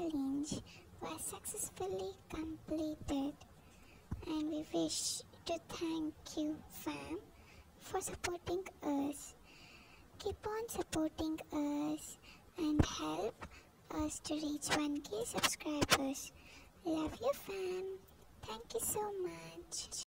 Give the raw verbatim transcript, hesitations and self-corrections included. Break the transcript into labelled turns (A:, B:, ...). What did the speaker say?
A: challenge was successfully completed, and we wish to thank you, fam, for supporting us. Keep on supporting us and help us to reach one K subscribers. Love you, fam. Thank you so much.